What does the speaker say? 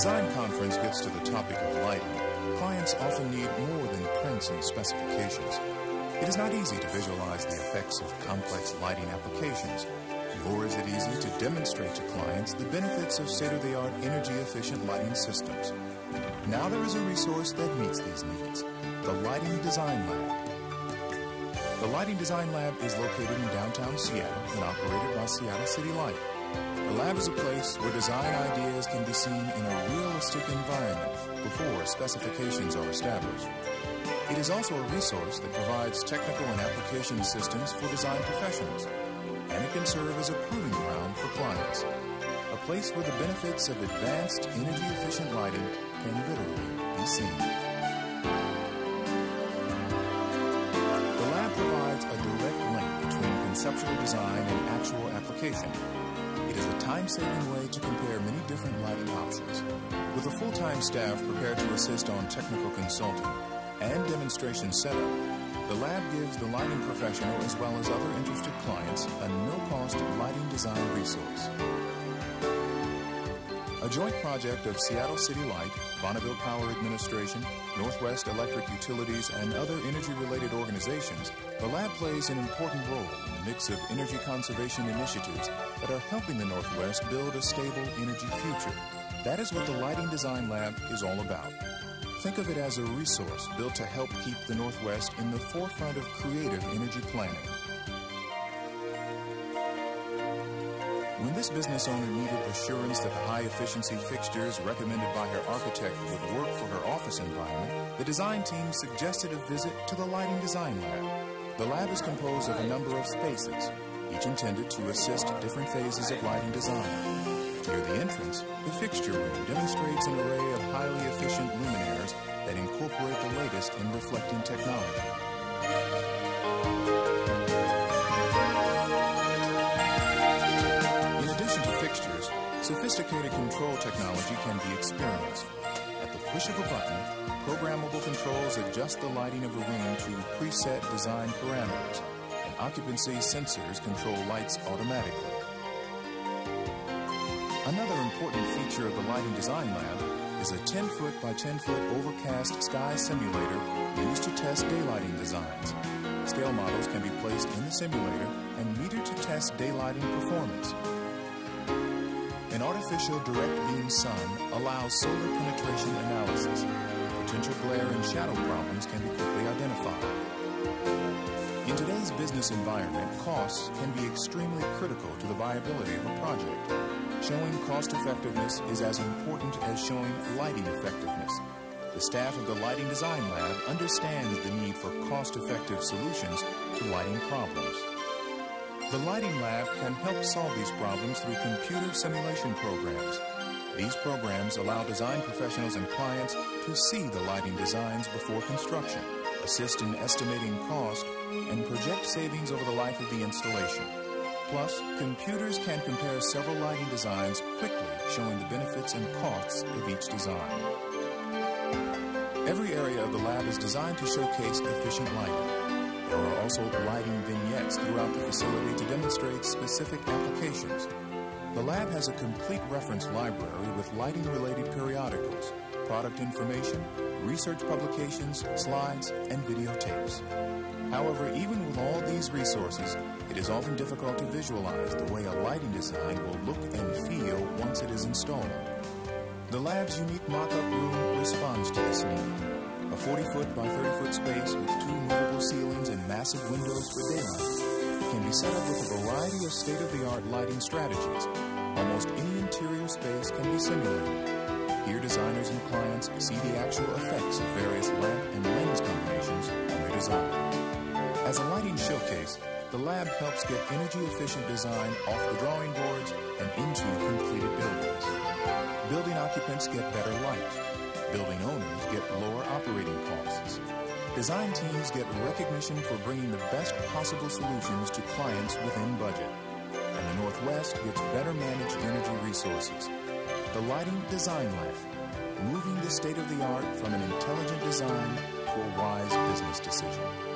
design conference gets to the topic of lighting, clients often need more than prints and specifications. It is not easy to visualize the effects of complex lighting applications, nor is it easy to demonstrate to clients the benefits of state-of-the-art energy-efficient lighting systems. Now there is a resource that meets these needs, the Lighting Design Lab. The Lighting Design Lab is located in downtown Seattle and operated by Seattle City Light. The lab is a place where design ideas can be seen in a realistic environment before specifications are established. It is also a resource that provides technical and application assistance for design professionals, and it can serve as a proving ground for clients, a place where the benefits of advanced energy-efficient lighting can literally be seen. The lab provides a direct link between conceptual design and actual application. It is a time-saving way to compare many different lighting options. With a full-time staff prepared to assist on technical consulting and demonstration setup, the lab gives the lighting professional as well as other interested clients a no-cost lighting design resource. A joint project of Seattle City Light, Bonneville Power Administration, Northwest Electric Utilities, and other energy-related organizations, the lab plays an important role in the mix of energy conservation initiatives that are helping the Northwest build a stable energy future. That is what the Lighting Design Lab is all about. Think of it as a resource built to help keep the Northwest in the forefront of creative energy planning. When this business owner needed assurance that the high-efficiency fixtures recommended by her architect would work for her office environment, the design team suggested a visit to the Lighting Design Lab. The lab is composed of a number of spaces, each intended to assist different phases of lighting design. Near the entrance, the fixture room demonstrates an array of highly efficient luminaires that incorporate the latest in reflecting technology. In addition to fixtures, sophisticated control technology can be experienced. At the push of a button, programmable controls adjust the lighting of a room to preset design parameters, and occupancy sensors control lights automatically. Another important feature of the Lighting Design Lab is a 10-foot by 10-foot overcast sky simulator used to test daylighting designs. Scale models can be placed in the simulator and metered to test daylighting performance. An artificial direct beam sun allows solar penetration analysis. Potential glare and shadow problems can be quickly identified. In today's business environment, costs can be extremely critical to the viability of a project. Showing cost-effectiveness is as important as showing lighting effectiveness. The staff of the Lighting Design Lab understands the need for cost-effective solutions to lighting problems. The Lighting Lab can help solve these problems through computer simulation programs. These programs allow design professionals and clients to see the lighting designs before construction, assist in estimating cost, and project savings over the life of the installation. Plus, computers can compare several lighting designs quickly, showing the benefits and costs of each design. Every area of the lab is designed to showcase efficient lighting. There are also lighting vignettes throughout the facility to demonstrate specific applications. The lab has a complete reference library with lighting-related periodicals, product information, research publications, slides, and videotapes. However, even with all these resources, it is often difficult to visualize the way a lighting design will look and feel once it is installed. The lab's unique mock-up room responds to this need. A 40-foot by 30-foot space with 2 movable ceilings and massive windows for daylight can be set up with a variety of state-of-the-art lighting strategies. Almost any interior space can be simulated. Here, designers and clients see the actual effects of various lamp and lens combinations on their design. As a lighting showcase, the lab helps get energy-efficient design off the drawing boards and into completed buildings. Building occupants get better light. Building owners get lower operating costs. Design teams get recognition for bringing the best possible solutions to clients within budget. And the Northwest gets better managed energy resources. The Lighting Design Lab, moving the state-of-the-art from an intelligent design to a wise business decision.